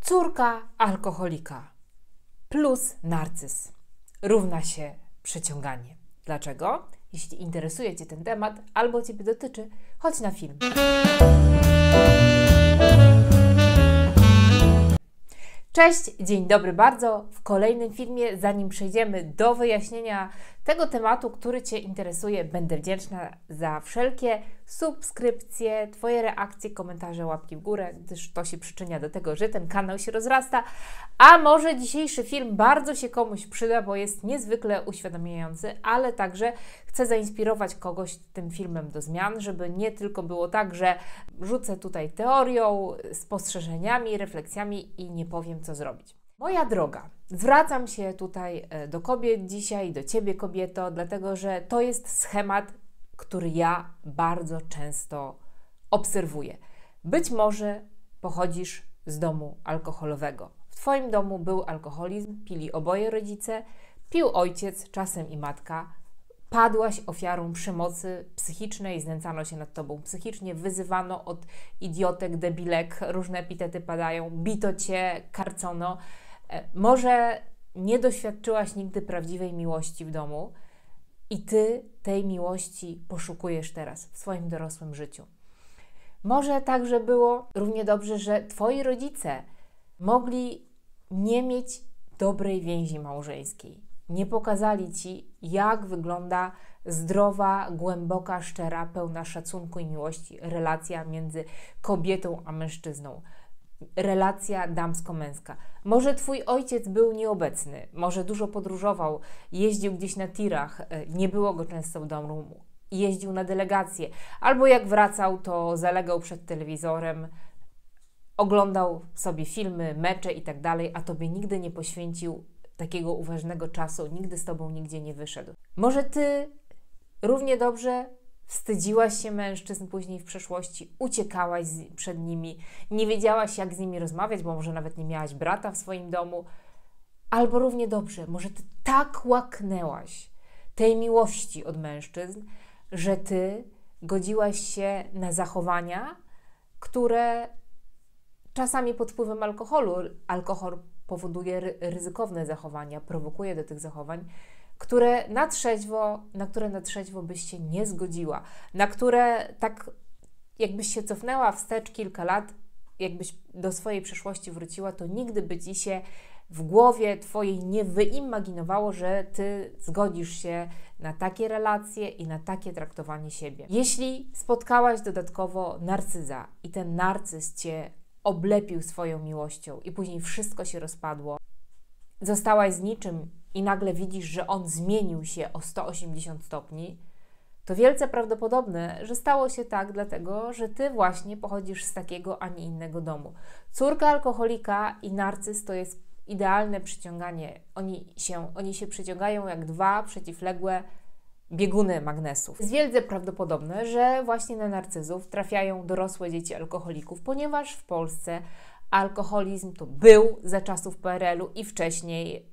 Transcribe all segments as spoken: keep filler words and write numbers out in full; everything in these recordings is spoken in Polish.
Córka alkoholika plus narcyz równa się przeciąganie. Dlaczego? Jeśli interesuje Cię ten temat albo Ciebie dotyczy, chodź na film. Cześć, dzień dobry bardzo. W kolejnym filmie, zanim przejdziemy do wyjaśnienia tego tematu, który Cię interesuje, będę wdzięczna za wszelkie subskrypcje, Twoje reakcje, komentarze, łapki w górę, gdyż to się przyczynia do tego, że ten kanał się rozrasta. A może dzisiejszy film bardzo się komuś przyda, bo jest niezwykle uświadamiający, ale także chcę zainspirować kogoś tym filmem do zmian, żeby nie tylko było tak, że rzucę tutaj teorią, spostrzeżeniami, refleksjami i nie powiem, co zrobić. Moja droga, zwracam się tutaj do kobiet dzisiaj, do Ciebie, kobieto, dlatego że to jest schemat, który ja bardzo często obserwuję. Być może pochodzisz z domu alkoholowego. W Twoim domu był alkoholizm, pili oboje rodzice, pił ojciec, czasem i matka. Padłaś ofiarą przemocy psychicznej, znęcano się nad Tobą psychicznie, wyzywano od idiotek, debilek, różne epitety padają, bito Cię, karcono. Może nie doświadczyłaś nigdy prawdziwej miłości w domu i Ty tej miłości poszukujesz teraz w swoim dorosłym życiu. Może także było równie dobrze, że Twoi rodzice mogli nie mieć dobrej więzi małżeńskiej. Nie pokazali Ci, jak wygląda zdrowa, głęboka, szczera, pełna szacunku i miłości relacja między kobietą a mężczyzną. Relacja damsko-męska. Może Twój ojciec był nieobecny, może dużo podróżował, jeździł gdzieś na tirach, nie było go często w domu, jeździł na delegacje, albo jak wracał, to zalegał przed telewizorem, oglądał sobie filmy, mecze i tak dalej, a Tobie nigdy nie poświęcił takiego uważnego czasu, nigdy z Tobą nigdzie nie wyszedł. Może Ty równie dobrze wstydziłaś się mężczyzn później w przeszłości, uciekałaś z, przed nimi, nie wiedziałaś, jak z nimi rozmawiać, bo może nawet nie miałaś brata w swoim domu. Albo równie dobrze, może Ty tak łaknęłaś tej miłości od mężczyzn, że Ty godziłaś się na zachowania, które czasami pod wpływem alkoholu, alkohol powoduje ryzykowne zachowania, prowokuje do tych zachowań, które na trzeźwo, na które na trzeźwo byś się nie zgodziła, na które tak jakbyś się cofnęła wstecz kilka lat, jakbyś do swojej przeszłości wróciła, to nigdy by Ci się w głowie Twojej nie wyimaginowało, że Ty zgodzisz się na takie relacje i na takie traktowanie siebie. Jeśli spotkałaś dodatkowo narcyza i ten narcyz Cię oblepił swoją miłością i później wszystko się rozpadło, zostałaś z niczym i nagle widzisz, że on zmienił się o sto osiemdziesiąt stopni, to wielce prawdopodobne, że stało się tak dlatego, że Ty właśnie pochodzisz z takiego, a nie innego domu. Córka alkoholika i narcyz to jest idealne przyciąganie. Oni się, oni się przyciągają jak dwa przeciwległe bieguny magnesów. Jest wielce prawdopodobne, że właśnie na narcyzów trafiają dorosłe dzieci alkoholików, ponieważ w Polsce alkoholizm to był za czasów P R L u i wcześniej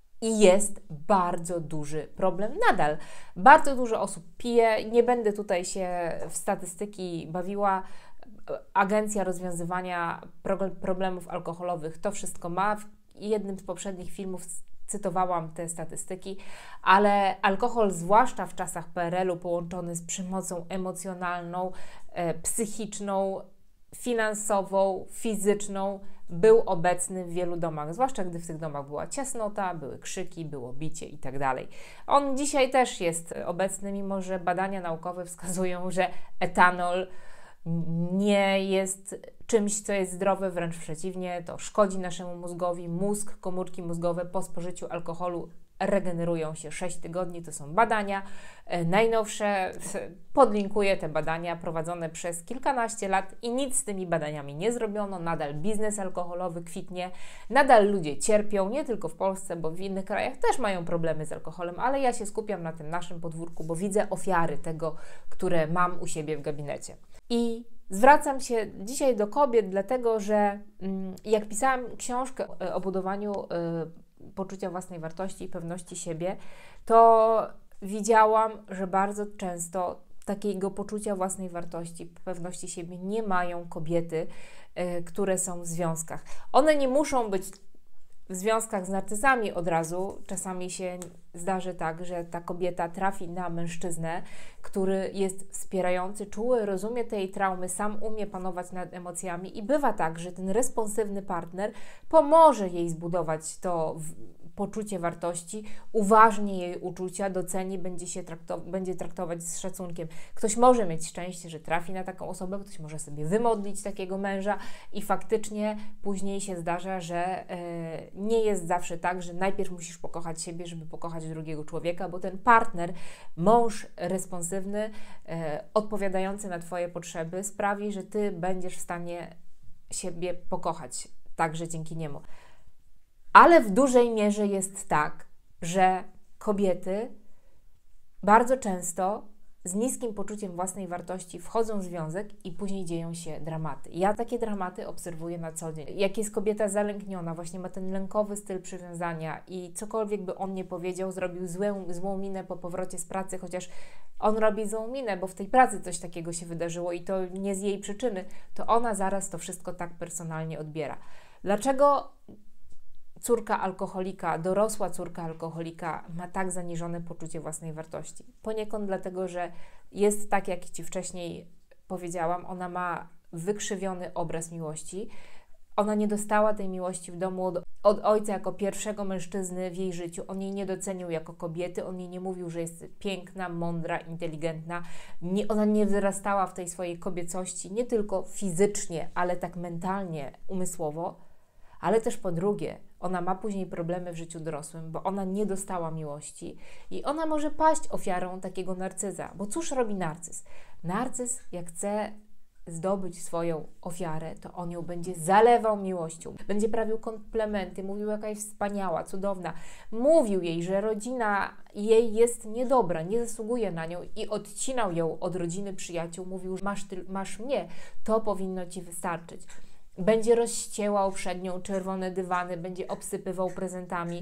i jest bardzo duży problem nadal. Bardzo dużo osób pije. Nie będę tutaj się w statystyki bawiła. Agencja Rozwiązywania Problemów Alkoholowych to wszystko ma. W jednym z poprzednich filmów cytowałam te statystyki, ale alkohol, zwłaszcza w czasach P R L u, połączony z przemocą emocjonalną, e, psychiczną, finansową, fizyczną, był obecny w wielu domach, zwłaszcza gdy w tych domach była ciasnota, były krzyki, było bicie i tak dalej. On dzisiaj też jest obecny, mimo że badania naukowe wskazują, że etanol nie jest czymś, co jest zdrowe, wręcz przeciwnie, to szkodzi naszemu mózgowi. Mózg, komórki mózgowe po spożyciu alkoholu regenerują się sześć tygodni, to są badania najnowsze, podlinkuję te badania prowadzone przez kilkanaście lat i nic z tymi badaniami nie zrobiono, nadal biznes alkoholowy kwitnie, nadal ludzie cierpią, nie tylko w Polsce, bo w innych krajach też mają problemy z alkoholem, ale ja się skupiam na tym naszym podwórku, bo widzę ofiary tego, które mam u siebie w gabinecie. I zwracam się dzisiaj do kobiet, dlatego że jak pisałam książkę o budowaniu poczucia własnej wartości i pewności siebie, to widziałam, że bardzo często takiego poczucia własnej wartości, pewności siebie nie mają kobiety, y, które są w związkach. One nie muszą być w związkach z narcyzami od razu. Czasami się zdarzy tak, że ta kobieta trafi na mężczyznę, który jest wspierający, czuły, rozumie tej traumy, sam umie panować nad emocjami i bywa tak, że ten responsywny partner pomoże jej zbudować to w, poczucie wartości, uważnie jej uczucia, doceni, będzie się traktować, będzie traktować z szacunkiem. Ktoś może mieć szczęście, że trafi na taką osobę, ktoś może sobie wymodlić takiego męża i faktycznie później się zdarza, że e, nie jest zawsze tak, że najpierw musisz pokochać siebie, żeby pokochać drugiego człowieka, bo ten partner, mąż responsywny, e, odpowiadający na Twoje potrzeby sprawi, że Ty będziesz w stanie siebie pokochać, także dzięki niemu. Ale w dużej mierze jest tak, że kobiety bardzo często z niskim poczuciem własnej wartości wchodzą w związek i później dzieją się dramaty. Ja takie dramaty obserwuję na co dzień. Jak jest kobieta zalękniona, właśnie ma ten lękowy styl przywiązania i cokolwiek by on nie powiedział, zrobił złą, złą minę po powrocie z pracy, chociaż on robi złą minę, bo w tej pracy coś takiego się wydarzyło i to nie z jej przyczyny, to ona zaraz to wszystko tak personalnie odbiera. Dlaczego córka alkoholika, dorosła córka alkoholika ma tak zaniżone poczucie własnej wartości? Poniekąd dlatego, że jest tak, jak Ci wcześniej powiedziałam, ona ma wykrzywiony obraz miłości. Ona nie dostała tej miłości w domu od, od ojca jako pierwszego mężczyzny w jej życiu. On jej nie docenił jako kobiety, on jej nie mówił, że jest piękna, mądra, inteligentna. Nie, ona nie wyrastała w tej swojej kobiecości, nie tylko fizycznie, ale tak mentalnie, umysłowo. Ale też po drugie, ona ma później problemy w życiu dorosłym, bo ona nie dostała miłości i ona może paść ofiarą takiego narcyza. Bo cóż robi narcyz? Narcyz, jak chce zdobyć swoją ofiarę, to on ją będzie zalewał miłością, będzie prawił komplementy, mówił, jaka jest wspaniała, cudowna. Mówił jej, że rodzina jej jest niedobra, nie zasługuje na nią i odcinał ją od rodziny, przyjaciół. Mówił, że masz, ty, masz mnie, to powinno Ci wystarczyć. Będzie rozściełał przed nią czerwone dywany, będzie obsypywał prezentami.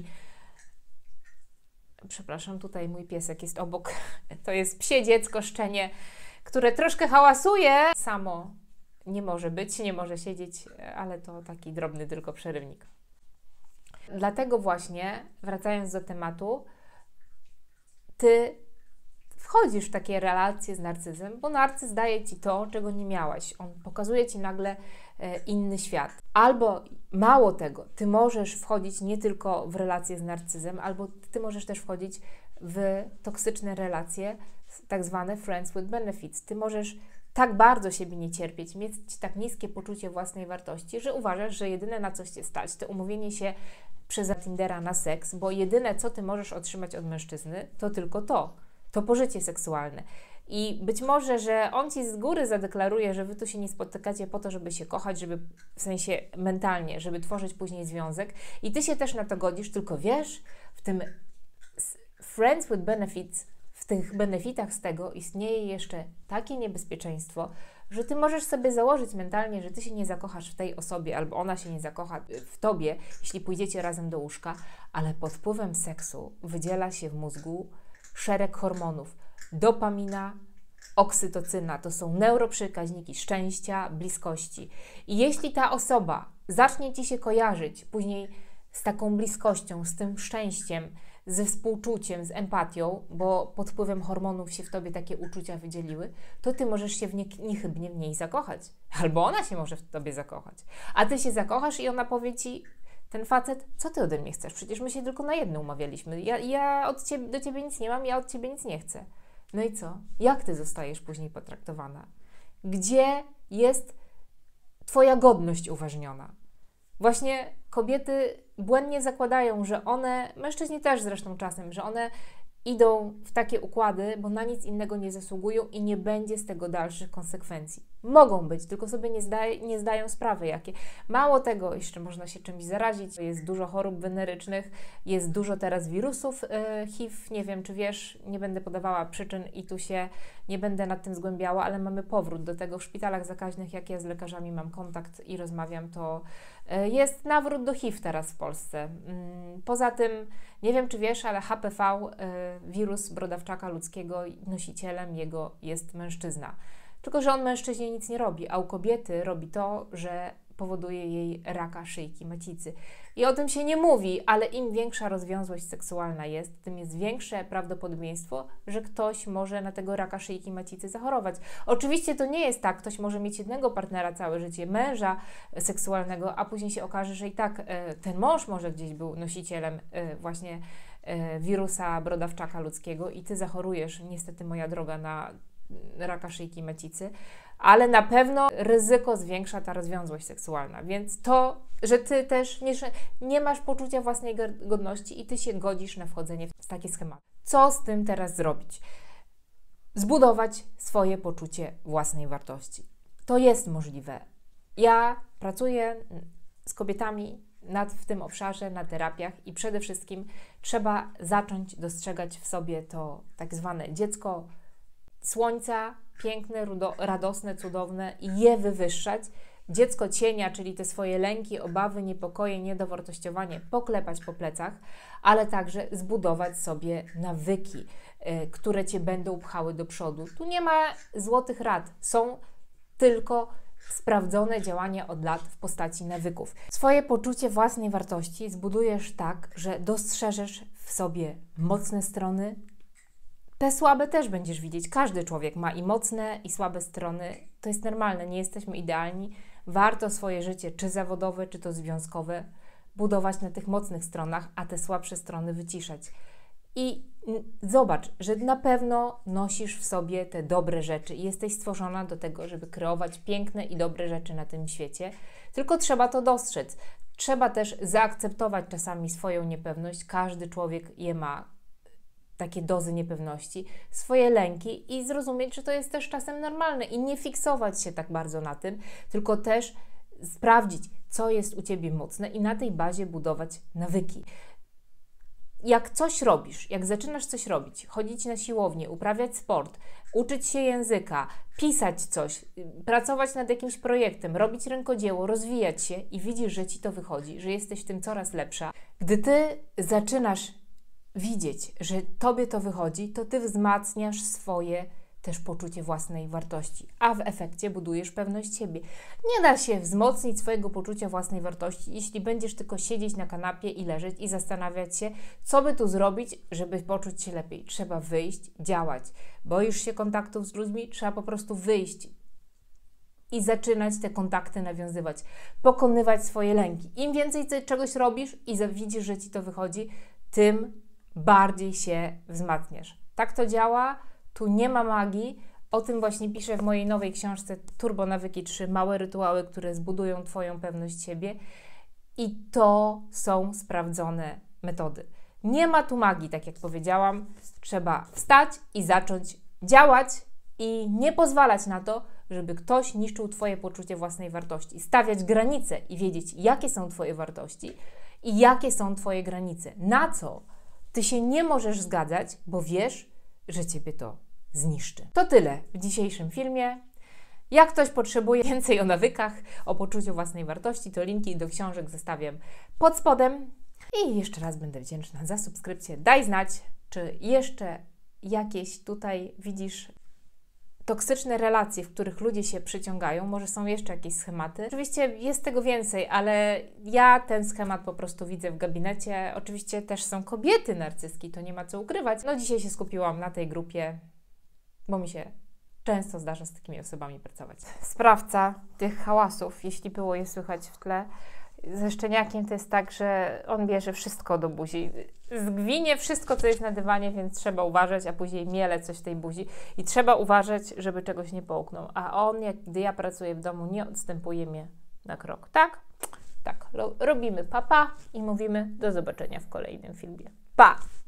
Przepraszam, tutaj mój piesek jest obok. To jest psie dziecko, szczenie, które troszkę hałasuje. Samo nie może być, nie może siedzieć, ale to taki drobny tylko przerywnik. Dlatego właśnie, wracając do tematu, Ty wchodzisz w takie relacje z narcyzem, bo narcyz daje Ci to, czego nie miałaś. On pokazuje Ci nagle e, inny świat. Albo mało tego, Ty możesz wchodzić nie tylko w relacje z narcyzem, albo Ty możesz też wchodzić w toksyczne relacje, tak zwane friends with benefits. Ty możesz tak bardzo siebie nie cierpieć, mieć tak niskie poczucie własnej wartości, że uważasz, że jedyne na coś Cię stać, to umówienie się przez Tindera na seks, bo jedyne, co Ty możesz otrzymać od mężczyzny, to tylko to. To pożycie seksualne. I być może, że on Ci z góry zadeklaruje, że Wy tu się nie spotykacie po to, żeby się kochać, żeby w sensie mentalnie, żeby tworzyć później związek i Ty się też na to godzisz, tylko wiesz, w tym friends with benefits, w tych benefitach z tego istnieje jeszcze takie niebezpieczeństwo, że Ty możesz sobie założyć mentalnie, że Ty się nie zakochasz w tej osobie, albo ona się nie zakocha w Tobie, jeśli pójdziecie razem do łóżka, ale pod wpływem seksu wydziela się w mózgu szereg hormonów. Dopamina, oksytocyna to są neuroprzekaźniki szczęścia, bliskości. I jeśli ta osoba zacznie Ci się kojarzyć później z taką bliskością, z tym szczęściem, ze współczuciem, z empatią, bo pod wpływem hormonów się w Tobie takie uczucia wydzieliły, to Ty możesz się w nie, niechybnie w niej zakochać. Albo ona się może w Tobie zakochać. A Ty się zakochasz i ona powie Ci, ten facet, co Ty ode mnie chcesz? Przecież my się tylko na jedno umawialiśmy. Ja, ja od ciebie, do Ciebie nic nie mam, ja od Ciebie nic nie chcę. No i co? Jak Ty zostajesz później potraktowana? Gdzie jest Twoja godność uważniona? Właśnie kobiety błędnie zakładają, że one, mężczyźni też zresztą czasem, że one idą w takie układy, bo na nic innego nie zasługują i nie będzie z tego dalszych konsekwencji. Mogą być, tylko sobie nie, zdaje, nie zdają sprawy jakie. Mało tego, jeszcze można się czymś zarazić, jest dużo chorób wenerycznych, jest dużo teraz wirusów yy, H I V, nie wiem czy wiesz, nie będę podawała przyczyn i tu się nie będę nad tym zgłębiała, ale mamy powrót do tego w szpitalach zakaźnych, jak ja z lekarzami mam kontakt i rozmawiam, to yy, jest nawrót do H I V teraz w Polsce. Yy, poza tym, nie wiem czy wiesz, ale H P V, yy, wirus brodawczaka ludzkiego, nosicielem jego jest mężczyzna. Tylko że on mężczyźnie nic nie robi, a u kobiety robi to, że powoduje jej raka szyjki macicy. I o tym się nie mówi, ale im większa rozwiązłość seksualna jest, tym jest większe prawdopodobieństwo, że ktoś może na tego raka szyjki macicy zachorować. Oczywiście to nie jest tak, ktoś może mieć jednego partnera całe życie, męża seksualnego, a później się okaże, że i tak e, ten mąż może gdzieś był nosicielem e, właśnie e, wirusa brodawczaka ludzkiego i Ty zachorujesz, niestety moja droga, na raka szyjki macicy, ale na pewno ryzyko zwiększa ta rozwiązłość seksualna, więc to, że Ty też nie, nie masz poczucia własnej godności i Ty się godzisz na wchodzenie w takie schematy. Co z tym teraz zrobić? Zbudować swoje poczucie własnej wartości. To jest możliwe. Ja pracuję z kobietami nad, w tym obszarze, na terapiach i przede wszystkim trzeba zacząć dostrzegać w sobie to tak zwane dziecko słońca, piękne, rudo, radosne, cudowne i je wywyższać. Dziecko cienia, czyli te swoje lęki, obawy, niepokoje, niedowartościowanie poklepać po plecach, ale także zbudować sobie nawyki, y, które Cię będą pchały do przodu. Tu nie ma złotych rad, są tylko sprawdzone działania od lat w postaci nawyków. Swoje poczucie własnej wartości zbudujesz tak, że dostrzeżesz w sobie mocne strony. Te słabe też będziesz widzieć. Każdy człowiek ma i mocne, i słabe strony. To jest normalne, nie jesteśmy idealni. Warto swoje życie, czy zawodowe, czy to związkowe, budować na tych mocnych stronach, a te słabsze strony wyciszać. I zobacz, że na pewno nosisz w sobie te dobre rzeczy i jesteś stworzona do tego, żeby kreować piękne i dobre rzeczy na tym świecie. Tylko trzeba to dostrzec. Trzeba też zaakceptować czasami swoją niepewność. Każdy człowiek je ma, takie dozy niepewności, swoje lęki i zrozumieć, że to jest też czasem normalne i nie fiksować się tak bardzo na tym, tylko też sprawdzić, co jest u Ciebie mocne i na tej bazie budować nawyki. Jak coś robisz, jak zaczynasz coś robić, chodzić na siłownię, uprawiać sport, uczyć się języka, pisać coś, pracować nad jakimś projektem, robić rękodzieło, rozwijać się i widzisz, że Ci to wychodzi, że jesteś w tym coraz lepsza. Gdy Ty zaczynasz widzieć, że Tobie to wychodzi, to Ty wzmacniasz swoje też poczucie własnej wartości, a w efekcie budujesz pewność siebie. Nie da się wzmocnić swojego poczucia własnej wartości, jeśli będziesz tylko siedzieć na kanapie i leżeć i zastanawiać się, co by tu zrobić, żeby poczuć się lepiej. Trzeba wyjść, działać. Boisz się kontaktów z ludźmi? Trzeba po prostu wyjść i zaczynać te kontakty nawiązywać, pokonywać swoje lęki. Im więcej czegoś robisz i widzisz, że Ci to wychodzi, tym bardziej się wzmacniasz. Tak to działa, tu nie ma magii. O tym właśnie piszę w mojej nowej książce Turbo Nawyki trzy. Małe rytuały, które zbudują Twoją pewność siebie. I to są sprawdzone metody. Nie ma tu magii, tak jak powiedziałam. Trzeba wstać i zacząć działać i nie pozwalać na to, żeby ktoś niszczył Twoje poczucie własnej wartości. Stawiać granice i wiedzieć, jakie są Twoje wartości i jakie są Twoje granice. Na co Ty się nie możesz zgadzać, bo wiesz, że Ciebie to zniszczy. To tyle w dzisiejszym filmie. Jak ktoś potrzebuje więcej o nawykach, o poczuciu własnej wartości, to linki do książek zostawiam pod spodem. I jeszcze raz będę wdzięczna za subskrypcję. Daj znać, czy jeszcze jakieś tutaj widzisz toksyczne relacje, w których ludzie się przyciągają. Może są jeszcze jakieś schematy. Oczywiście jest tego więcej, ale ja ten schemat po prostu widzę w gabinecie. Oczywiście też są kobiety narcyzki, to nie ma co ukrywać. No dzisiaj się skupiłam na tej grupie, bo mi się często zdarza z takimi osobami pracować. Sprawca tych hałasów, jeśli było je słychać w tle, ze szczeniakiem to jest tak, że on bierze wszystko do buzi. Zgwinie wszystko, co jest na dywanie, więc trzeba uważać, a później miele coś w tej buzi i trzeba uważać, żeby czegoś nie połknął. A on, jak, gdy ja pracuję w domu, nie odstępuje mnie na krok. Tak? Tak. Ro- robimy papa i mówimy do zobaczenia w kolejnym filmie. Pa!